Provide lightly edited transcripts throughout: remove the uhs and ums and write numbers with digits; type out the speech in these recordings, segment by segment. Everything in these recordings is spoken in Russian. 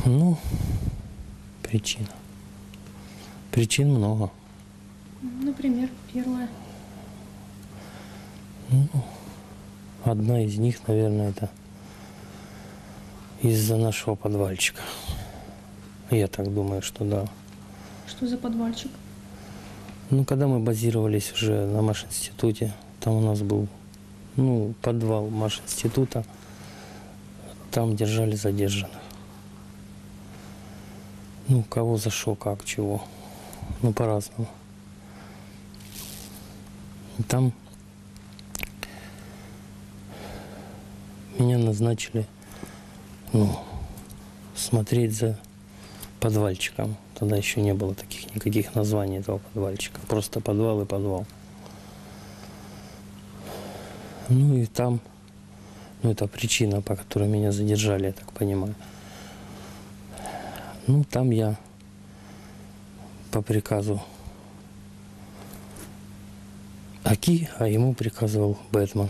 Ну, причина. Причин много. Например, первое. Одна из них, наверное, это из-за нашего подвальчика. Я так думаю, что да. Что за подвальчик? Ну, когда мы базировались уже на Машинституте, там у нас был, подвал Машинститута, там держали задержанных. Кого за что, как, чего. По-разному. И там меня назначили, смотреть за подвальчиком. Тогда еще не было таких никаких названий этого подвальчика. Просто подвал и подвал. И там, это причина, по которой меня задержали, я так понимаю. Там я по приказу Аки, а ему приказывал Бэтмен.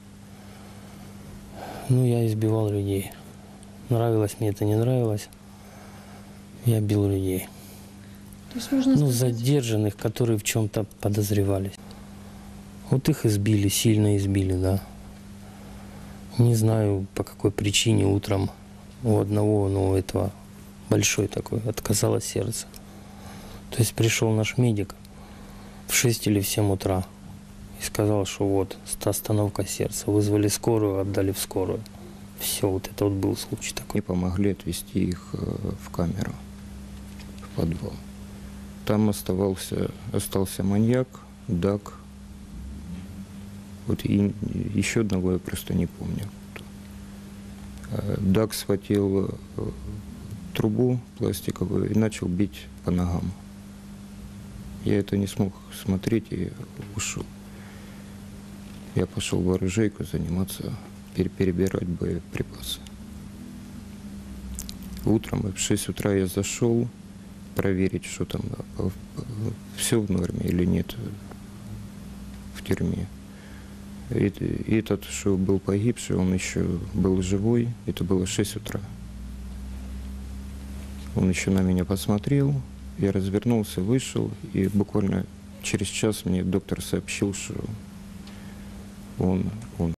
Я избивал людей. Нравилось мне это, не нравилось. Я бил людей. То есть можно сказать, задержанных, которые в чем-то подозревались. Вот их избили, сильно избили, да. Не знаю, по какой причине утром у одного, этого, большой такой, отказало сердце. То есть пришел наш медик в 6 или в 7 утра и сказал, что вот, остановка сердца. Вызвали скорую, отдали в скорую. Все, вот это вот был случай такой. Мне помогли отвезти их в камеру, в подвал. Там остался маньяк, Даг. Вот и еще одного я просто не помню. Даг схватил трубу пластиковую и начал бить по ногам. Я это не смог смотреть и ушел. Я пошел в оружейку заниматься, перебирать боеприпасы. Утром в 6 утра я зашел проверить, что там, все в норме или нет в тюрьме. И этот, что был погибший, он еще был живой, это было 6 утра. Он еще на меня посмотрел, я развернулся, вышел, и буквально через час мне доктор сообщил, что он